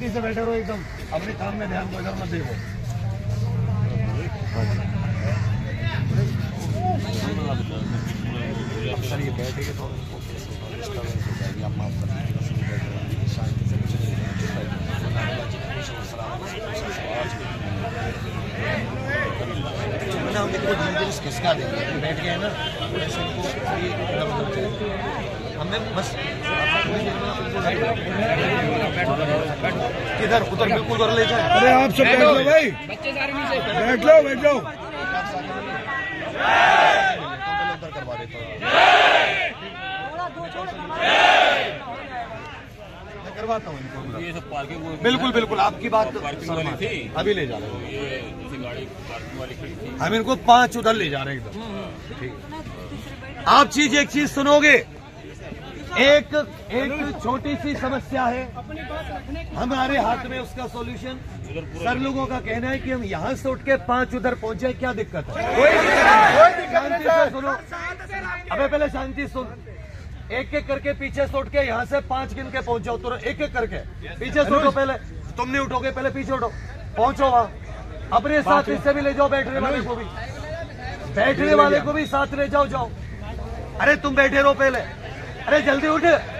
शांति से बैठे रहो एकदम, अपने काम में ध्यान को इधर मत देखो। सर ये बैठेंगे तो डिस्टर्बेंस हो जाएगी, आप माफ कर दीजिएगा। शांति से हम इनको धीरे खिसका देंगे, बैठ गए ना वैसे इनको हमें बस किधर उधर बिल्कुल कर ले जाए। अरे आप सब बैठ लो भाई, बच्चे सारे नीचे बैठ लो, बैठ जाओ। उधर करवा देता हूँ, मैं करवाता हूँ इनको। ये सब पार्किंग बिल्कुल बिल्कुल आपकी बात अभी ले जा रहे हैं, हम इनको 5 उधर ले जा रहे हैं एकदम। ठीक, आप एक चीज सुनोगे, एक छोटी सी समस्या है, हमारे हाथ में उसका सॉल्यूशन। सर लोगों का कहना है कि हम यहाँ से उठ के 5 उधर पहुंचे, क्या दिक्कत है? शांति से सुनो, अबे पहले शांति सुन। एक एक करके पीछे से उठ के यहाँ से 5 गिन के पहुंच जाओ, तो एक एक करके पीछे से उठो। पहले तुम नहीं उठोगे, पहले पीछे उठो, पहुंचो वहां। अपने साथ इससे भी ले जाओ, बैठने वाले को भी, बैठने वाले को भी साथ ले जाओ। जाओ, अरे तुम बैठे रहो पहले, अरे जल्दी उठ।